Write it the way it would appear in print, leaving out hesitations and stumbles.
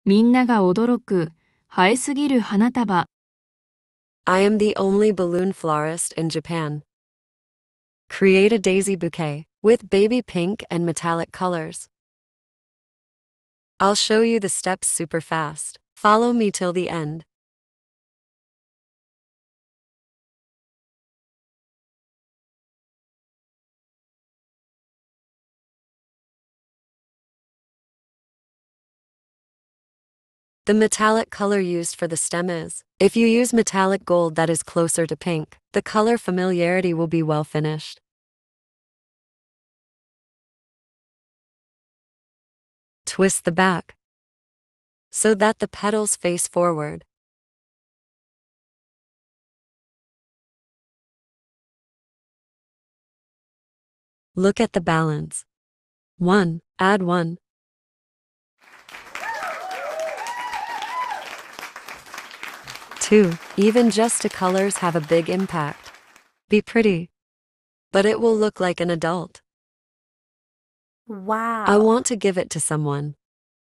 みんなが驚く映えすぎる花束。 I am the only balloon florist in Japan. Create a daisy bouquet with baby pink and metallic colors. I'll show you the steps super fast. Follow me till the end. The metallic color used for the stem is, if you use metallic gold that is closer to pink, the color familiarity will be well finished. Twist the back so that the petals face forward. Look at the balance. 1. Add 1. 2. Even just 2 colors have a big impact. Be pretty, but it will look like an adult. Wow. I want to give it to someone.